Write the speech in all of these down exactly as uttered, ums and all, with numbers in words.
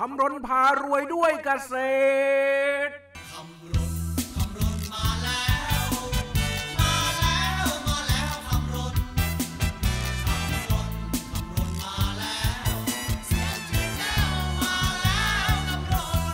ำรณพารวยด้วยเกษตรคำรณคำรณมาแล้วมาแล้วมาแล้วคำรณคำรณคำรณมาแล้วเสียงชื่อแก้วมาแล้วคำรณ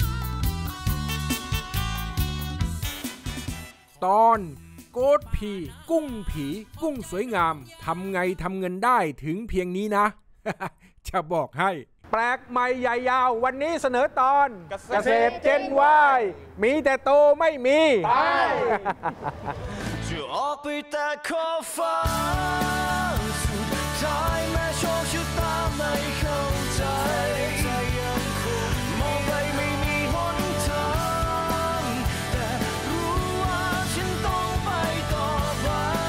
ตอนโกดผีกุ้งผีกุ้งสวยงามทำไงทำเงินได้ถึงเพียงนี้นะ จะบอกให้แปลกใหม่ใหญ่ยาววันนี้เสนอตอนเกษตรเจนวายมีแต่โตไม่มีตายจะออกไปแต่ขอบฟ้าสุดท้ายแม้โชคชะตาไม่เข้าใจยังคงมองไปไม่มีหนทางแต่รู้ว่าฉันต้องไปต่อไป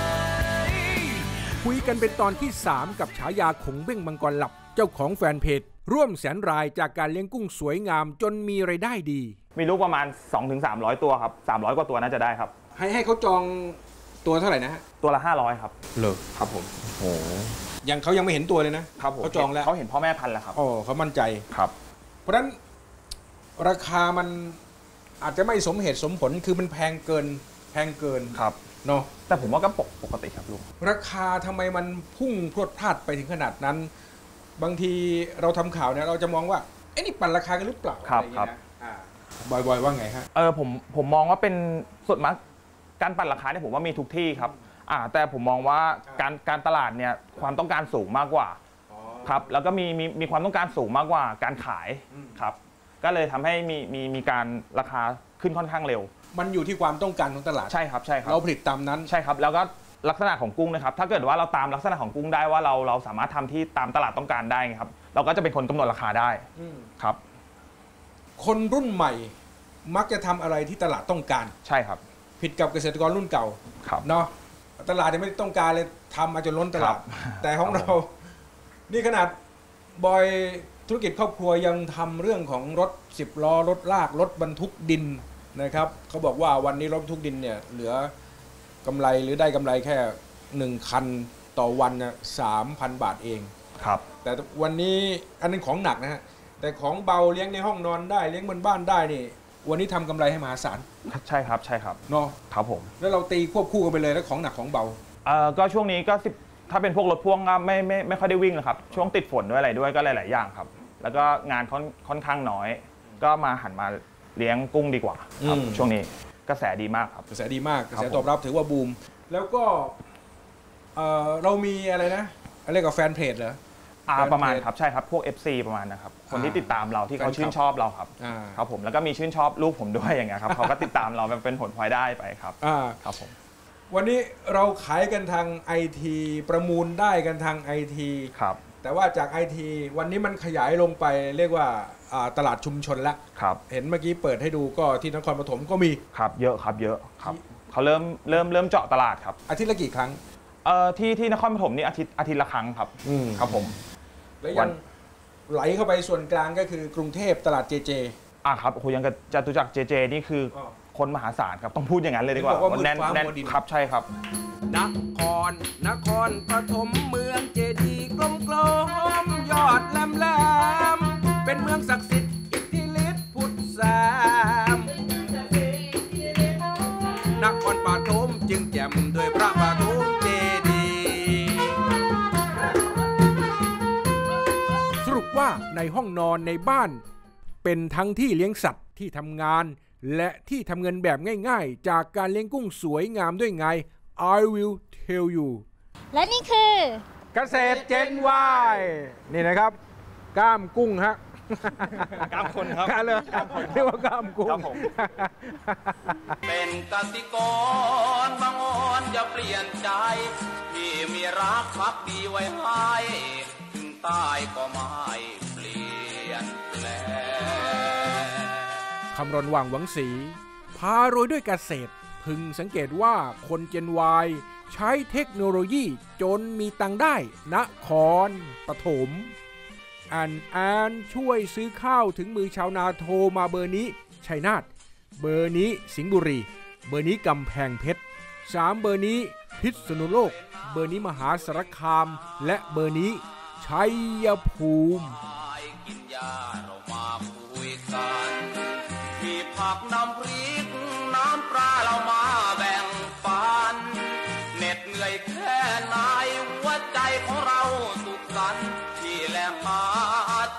คุยกันเป็นตอนที่สามกับฉายาขงเบ้งมังกรหลับเจ้าของแฟนเพจร่วมแสนรายจากการเลี้ยงกุ้งสวยงามจนมีรายได้ดีมีลูกประมาณ สองถึงสามร้อย ตัวครับสามร้อยกว่าตัวน่าจะได้ครับให้ให้เขาจองตัวเท่าไหร่นะฮะตัวละห้าร้อยครับเหรอครับผมโอ้ยังเขายังไม่เห็นตัวเลยนะครับเขาจองแล้วเขาเห็นพ่อแม่พันธุ์แล้วครับอ๋อเขามั่นใจครับเพราะฉะนั้นราคามันอาจจะไม่สมเหตุสมผลคือมันแพงเกินแพงเกินครับเนาะแต่ผมว่าก็ปกติครับลุงราคาทำไมมันพุ่งพรวดพลาดไปถึงขนาดนั้นบางทีเราทำข่าวเนี่ยเราจะมองว่าไอ้นี่ปั่นราคากันหรือเปล่าครับครับบอยๆว่าไงฮะเออผมผมมองว่าเป็นส่วนมากการปั่นราคาเนี่ยผมว่ามีทุกที่ครับอ่าแต่ผมมองว่าการการตลาดเนี่ยความต้องการสูงมากกว่าครับแล้วก็มีมีมีความต้องการสูงมากกว่าการขายครับก็เลยทำให้มีมีมีการราคาขึ้นค่อนข้างเร็วมันอยู่ที่ความต้องการของตลาดใช่ครับใช่ครับเราผลิตตามนั้นใช่ครับแล้วก็ลักษณะของกุ้งนะครับถ้าเกิดว่าเราตามลักษณะของกุ้งได้ว่าเราเราสามารถทำที่ตามตลาดต้องการได้ครับเราก็จะเป็นคนกำหนดราคาได้ครับคนรุ่นใหม่มักจะทำอะไรที่ตลาดต้องการใช่ครับผิดกับเกษตรกรรุ่นเก่าเนาะตลาดยังไม่ได้ต้องการเลยทำมาจนล้นตลาดแต่ของเรานี่ขนาดบอยธุรกิจครอบครัวยังทำเรื่องของรถสิบล้อรถลากรถบรรทุกดินนะครับเขาบอกว่าวันนี้รถบรรทุกดินเนี่ยเหลือกำไรหรือได้กำไรแค่หนึ่งคันต่อวันนะสามพันบาทเองครับแต่วันนี้อันนั้นของหนักนะฮะแต่ของเบาเลี้ยงในห้องนอนได้เลี้ยงบนบ้านได้นี่วันนี้ทำกำไรให้มหาศาลใช่ครับใช่ครับเนาะครับผมแล้วเราตีควบคู่กันไปเลยแล้วของหนักของเบาเอ่อก็ช่วงนี้ก็สิบถ้าเป็นพวกรถพ่วงก็ไม่ไม่ไม่ค่อยได้วิ่งเลยครับช่วงติดฝนด้วยอะไรด้วยก็หลายๆอย่างครับแล้วก็งานค่อนค่อนข้างน้อยก็มาหันมาเลี้ยงกุ้งดีกว่าครับช่วงนี้กระแสดีมากครับกระแสดีมากกระแสตอบรับถือว่าบูมแล้วก็เอ่อเรามีอะไรนะอะไรกับแฟนเพจเหรออ่าประมาณครับใช่ครับพวก เอฟ ซี ประมาณนะครับคนที่ติดตามเราที่เขาชื่นชอบเราครับครับผมแล้วก็มีชื่นชอบลูกผมด้วยอย่างเงี้ยครับเขาก็ติดตามเราเป็นผลพลอยได้ไปครับครับผมวันนี้เราขายกันทาง ไอ ที ประมูลได้กันทาง ไอ ทีครับแต่ว่าจาก ไอ ที วันนี้มันขยายลงไปเรียกว่าตลาดชุมชนแล้วครับเห็นเมื่อกี้เปิดให้ดูก็ที่นครปฐมก็มีครับเยอะครับเยอะครับเขาเริ่มเริ่มเริ่มเจาะตลาดครับอาทิตย์ละกี่ครั้งเอ่อที่ที่นครปฐมนี่อาทิตย์อาทิตย์ละครั้งครับครับผมแล้วยังไหลเข้าไปส่วนกลางก็คือกรุงเทพตลาดเจเจอ่ะครับโอ้โหยังกับจตุจักรเจเจนี่คือคนมหาศาลครับต้องพูดอย่างนั้นเลยดีกว่าแน่นแน่นครับใช่ครับนครนครปฐมเมืองเจดีย์กลมๆยอดแหลมๆเป็นเมืองศักดิ์สิทธิ์อิทธิฤทธิ์พุทธสามนครปฐมจึงแจ่มด้วยพระปฐมเจดีย์สรุปว่าในห้องนอนในบ้านเป็นทั้งที่เลี้ยงสัตว์ที่ทำงานและที่ทำเงินแบบง่ายๆจากการเลี้ยงกุ้งสวยงามด้วยไง I will tell you และนี่คือเกษตรเจนวายนี่นะครับกล้ามกุ้งฮะกล้ามคนครับกล้ามเลยเรียกว่ากล้ามกุ้งเป็นกสิกรบางอ่อนจะเปลี่ยนใจที่มีรักพักดีไว้ให้ถึงตายก็ไม่เปลี่ยนแปลงคำรณว่างหวังศรีพารวยด้วยเกษตรพึงสังเกตว่าคนเจนวายใช้เทคโนโลยีจนมีตังได้นครปฐมอ่านอ่านช่วยซื้อข้าวถึงมือชาวนาโทรมาเบอร์นี้ชัยนาทเบอร์นี้สิงห์บุรีเบอร์นี้กำแพงเพชรสามเบอร์นี้พิษณุโลกเบอร์นี้มหาสารคามและเบอร์นี้ชัยภูมิกินยาเรามาผักน้ำพริกน้ำปลาเรามาแบ่งปันเหน็ดเหนื่อยแค่ไหนหัวใจของเราสุขสันต์ที่แลกหา